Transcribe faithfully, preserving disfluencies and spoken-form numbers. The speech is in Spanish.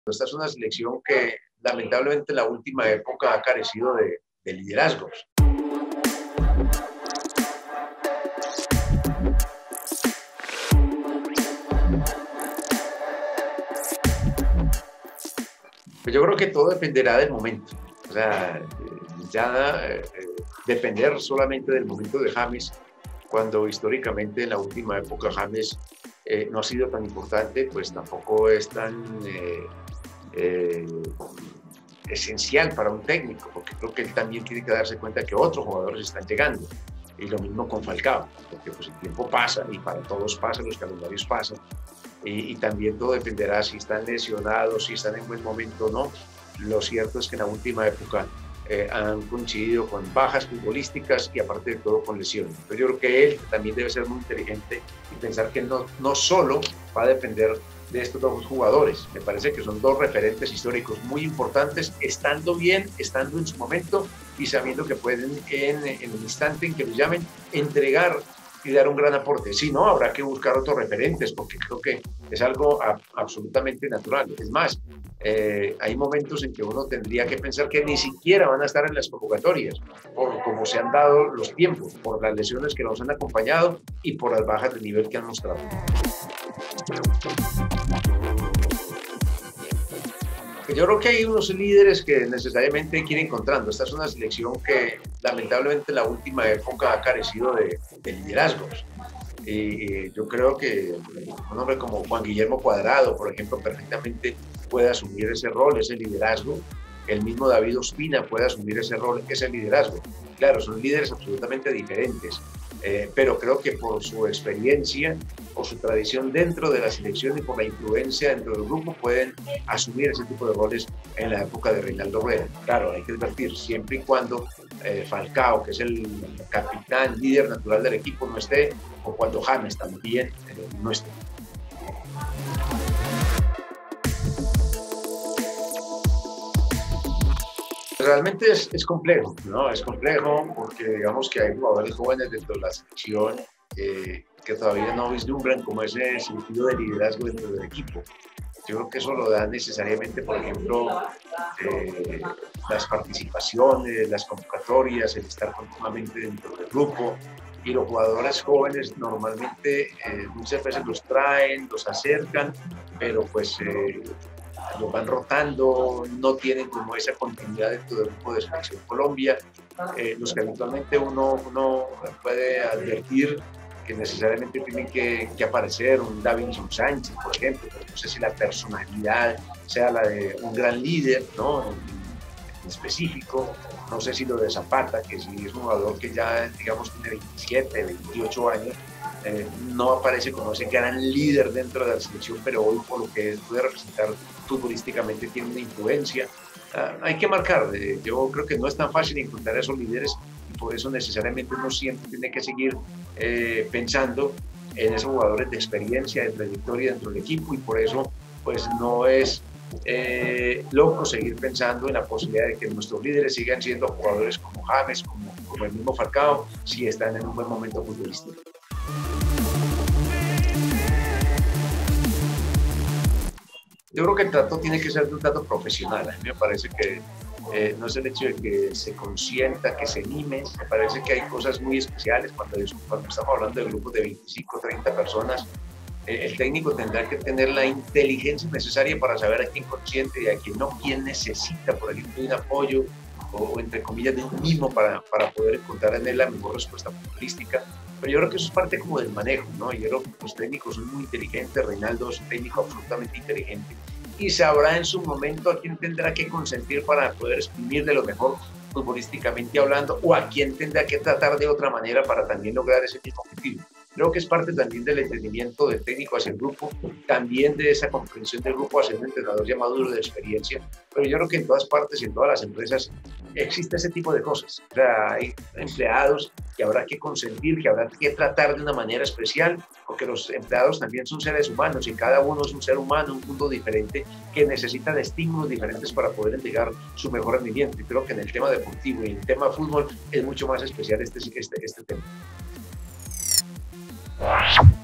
Esta es una selección que lamentablemente en la última época ha carecido de, de liderazgos. Pues yo creo que todo dependerá del momento. O sea, ya eh, depender solamente del momento de James, cuando históricamente en la última época James eh, no ha sido tan importante, pues tampoco es tan eh, eh, esencial para un técnico, porque creo que él también tiene que darse cuenta que otros jugadores están llegando. Y lo mismo con Falcao, porque pues el tiempo pasa y para todos pasa, los calendarios pasan. Y, y también todo dependerá si están lesionados, si están en buen momento o no. Lo cierto es que en la última época eh, han coincidido con bajas futbolísticas y aparte de todo con lesiones. Entonces yo creo que él también debe ser muy inteligente y pensar que no, no solo va a depender de estos dos jugadores. Me parece que son dos referentes históricos muy importantes, estando bien, estando en su momento y sabiendo que pueden en, en el instante en que los llamen entregar y dar un gran aporte. Si no, habrá que buscar otros referentes, porque creo que es algo a, absolutamente natural. Es más, eh, hay momentos en que uno tendría que pensar que ni siquiera van a estar en las convocatorias, por cómo se han dado los tiempos, por las lesiones que nos han acompañado y por las bajas de nivel que han mostrado. Yo creo que hay unos líderes que necesariamente hay que ir encontrando. Esta es una selección que lamentablemente en la última época ha carecido de, de liderazgos. Y yo creo que un hombre como Juan Guillermo Cuadrado, por ejemplo, perfectamente puede asumir ese rol, ese liderazgo. El mismo David Ospina puede asumir ese rol, ese liderazgo. Claro, son líderes absolutamente diferentes, eh, pero creo que por su experiencia, por su tradición dentro de la selección y por la influencia dentro del grupo pueden asumir ese tipo de roles en la época de Reinaldo Rueda. Claro, hay que advertir, siempre y cuando eh, Falcao, que es el capitán, líder natural del equipo, no esté, o cuando James también eh, no esté. Realmente es, es complejo, ¿no? Es complejo porque digamos que hay jugadores jóvenes dentro de la selección eh, que todavía no vislumbran como ese sentido de liderazgo dentro del equipo. Yo creo que eso lo da necesariamente, por ejemplo, eh, las participaciones, las convocatorias, el estar continuamente dentro del grupo. Y los jugadores jóvenes normalmente eh, muchas veces los traen, los acercan, pero pues eh, los van rotando, no tienen como esa continuidad dentro del grupo de Selección Colombia. Eh, los que habitualmente uno, uno puede advertir que necesariamente tienen que, que aparecer, un Davinson Sánchez, por ejemplo, pero no sé si la personalidad sea la de un gran líder, ¿no? En específico, no sé si lo de Zapata, que si es un jugador que ya, digamos, tiene veintisiete, veintiocho años, eh, no aparece como ese gran líder dentro de la selección, pero hoy por lo que puede representar futbolísticamente tiene una influencia. Uh, hay que marcar, eh, yo creo que no es tan fácil encontrar a esos líderes y por eso necesariamente uno siempre tiene que seguir eh, pensando en esos jugadores de experiencia, de trayectoria dentro del equipo y por eso pues no es eh, loco seguir pensando en la posibilidad de que nuestros líderes sigan siendo jugadores como James, como, como el mismo Falcao, si están en un buen momento futbolístico. Yo creo que el trato tiene que ser de un trato profesional. A mí me parece que eh, no es el hecho de que se consienta, que se anime. Me parece que hay cosas muy especiales cuando, cuando estamos hablando de grupos de veinticinco, treinta personas. Eh, el técnico tendrá que tener la inteligencia necesaria para saber a quién consiente y a quién no, quién necesita, por ejemplo, un apoyo o, o entre comillas, de un mimo para, para poder encontrar en él la mejor respuesta futbolística. Pero yo creo que eso es parte como del manejo, ¿no? Yo creo que los técnicos son muy inteligentes, Reinaldo es un técnico absolutamente inteligente y sabrá en su momento a quién tendrá que consentir para poder exprimir de lo mejor futbolísticamente hablando o a quién tendrá que tratar de otra manera para también lograr ese mismo objetivo. Creo que es parte también del entendimiento del técnico hacia el grupo, también de esa comprensión del grupo hacia un entrenador ya maduro de experiencia, pero yo creo que en todas partes y en todas las empresas existe ese tipo de cosas. O sea, hay empleados que habrá que consentir, que habrá que tratar de una manera especial, porque los empleados también son seres humanos y cada uno es un ser humano, un mundo diferente que necesita de estímulos diferentes para poder entregar su mejor rendimiento. Y creo que en el tema deportivo y en el tema fútbol es mucho más especial este, este, este tema.